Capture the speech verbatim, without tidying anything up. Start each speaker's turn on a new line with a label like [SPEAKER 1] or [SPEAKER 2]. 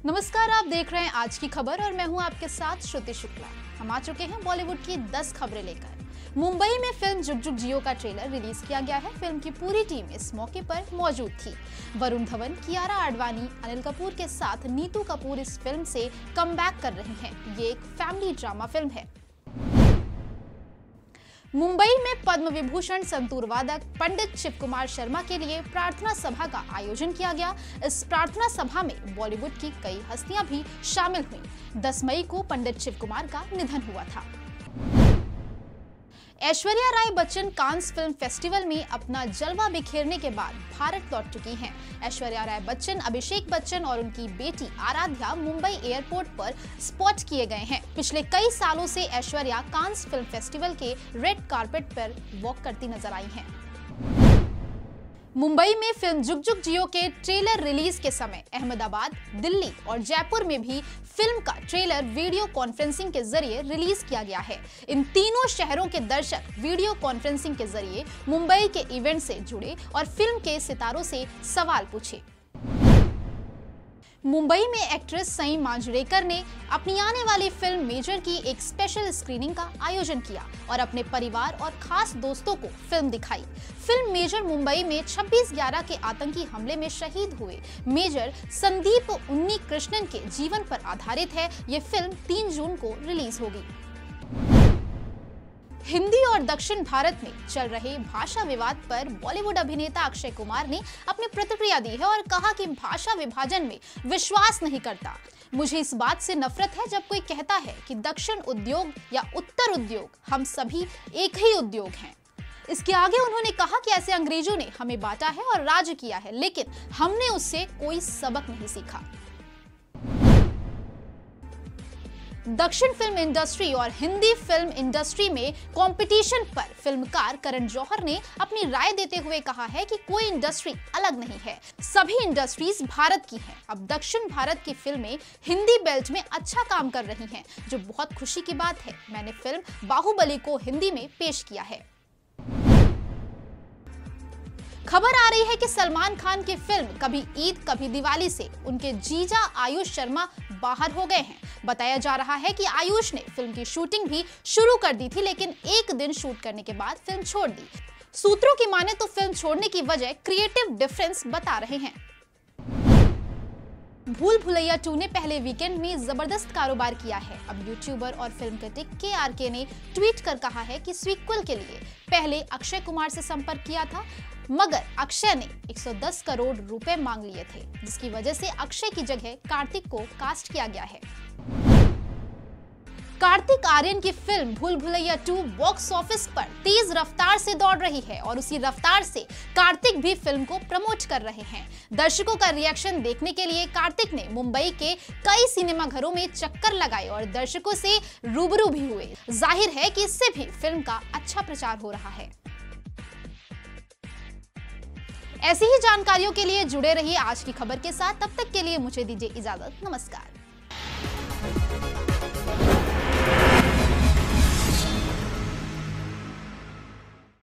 [SPEAKER 1] नमस्कार, आप देख रहे हैं आज की खबर और मैं हूं आपके साथ श्रुति शुक्ला। हम आ चुके हैं बॉलीवुड की दस खबरें लेकर। मुंबई में फिल्म जुग जुग जियो का ट्रेलर रिलीज किया गया है। फिल्म की पूरी टीम इस मौके पर मौजूद थी। वरुण धवन, कियारा आडवाणी, अनिल कपूर के साथ नीतू कपूर इस फिल्म से कमबैक कर रही हैं। ये एक फैमिली ड्रामा फिल्म है। मुंबई में पद्म विभूषण संतूर वादक पंडित शिव कुमार शर्मा के लिए प्रार्थना सभा का आयोजन किया गया। इस प्रार्थना सभा में बॉलीवुड की कई हस्तियां भी शामिल हुईं। दस मई को पंडित शिव कुमार का निधन हुआ था। Aishwarya Rai Bachchan Cannes film festival में अपना जलवा बिखेरने के बाद भारत लौट चुकी हैं। ऐश्वर्या राय बच्चन, अभिषेक बच्चन और उनकी बेटी आराध्या मुंबई एयरपोर्ट पर स्पॉट किए गए हैं। पिछले कई सालों से ऐश्वर्या कांस फिल्म फेस्टिवल के रेड कारपेट पर वॉक करती नजर आई हैं। मुंबई में फिल्म जुग जुग जियो के ट्रेलर रिलीज के समय अहमदाबाद, दिल्ली और जयपुर में भी फिल्म का ट्रेलर वीडियो कॉन्फ्रेंसिंग के जरिए रिलीज किया गया है। इन तीनों शहरों के दर्शक वीडियो कॉन्फ्रेंसिंग के जरिए मुंबई के इवेंट से जुड़े और फिल्म के सितारों से सवाल पूछे। मुंबई में एक्ट्रेस सई मांजरेकर ने अपनी आने वाली फिल्म मेजर की एक स्पेशल स्क्रीनिंग का आयोजन किया और अपने परिवार और खास दोस्तों को फिल्म दिखाई। फिल्म मेजर मुंबई में छब्बीस ग्यारह के आतंकी हमले में शहीद हुए मेजर संदीप उन्नी कृष्णन के जीवन पर आधारित है। ये फिल्म तीन जून को रिलीज होगी। हिंदी और दक्षिण भारत में चल रहे भाषा विवाद पर बॉलीवुड अभिनेता अक्षय कुमार ने अपनी प्रतिक्रिया दी है और कहा कि भाषा विभाजन में विश्वास नहीं करता। मुझे इस बात से नफरत है जब कोई कहता है कि दक्षिण उद्योग या उत्तर उद्योग, हम सभी एक ही उद्योग हैं। इसके आगे उन्होंने कहा कि ऐसे अंग्रेजों ने हमें बांटा है और राज किया है, लेकिन हमने उससे कोई सबक नहीं सीखा। दक्षिण फिल्म इंडस्ट्री और हिंदी फिल्म इंडस्ट्री में कंपटीशन पर फिल्मकार करण जौहर ने अपनी राय देते हुए कहा है कि कोई इंडस्ट्री अलग नहीं है, सभी इंडस्ट्रीज भारत की हैं। अब दक्षिण भारत की फिल्में हिंदी बेल्ट में अच्छा काम कर रही हैं, जो बहुत खुशी की बात है। मैंने फिल्म बाहुबली को हिंदी में पेश किया है। खबर आ रही है कि सलमान खान की फिल्म कभी ईद कभी दिवाली से उनके जीजा आयुष शर्मा बाहर हो गए हैं। बताया जा रहा है कि आयुष ने फिल्म की शूटिंग भी शुरू कर दी थी, लेकिन एक दिन शूट करने के बाद फिल्म छोड़ दी। सूत्रों की माने तो फिल्म छोड़ने की वजह क्रिएटिव डिफरेंस बता रहे हैं। भूल भुलैया टू ने पहले वीकेंड में जबरदस्त कारोबार किया है। अब यूट्यूबर और फिल्म क्रिटिक के आर के ने ट्वीट कर कहा है कि सीक्वल के लिए पहले अक्षय कुमार से संपर्क किया था, मगर अक्षय ने एक सौ दस करोड़ रुपए मांग लिए थे, जिसकी वजह से अक्षय की जगह कार्तिक को कास्ट किया गया है। कार्तिक आर्यन की फिल्म भूल भुलैया टू बॉक्स ऑफिस पर तेज रफ्तार से दौड़ रही है और उसी रफ्तार से कार्तिक भी फिल्म को प्रमोट कर रहे हैं। दर्शकों का रिएक्शन देखने के लिए कार्तिक ने मुंबई के कई सिनेमा घरों में चक्कर लगाए और दर्शकों से रूबरू भी हुए। जाहिर है कि इससे भी फिल्म का अच्छा प्रचार हो रहा है। ऐसी ही जानकारियों के लिए जुड़े रहिए आज की खबर के साथ। तब तक के लिए मुझे दीजिए इजाजत। नमस्कार।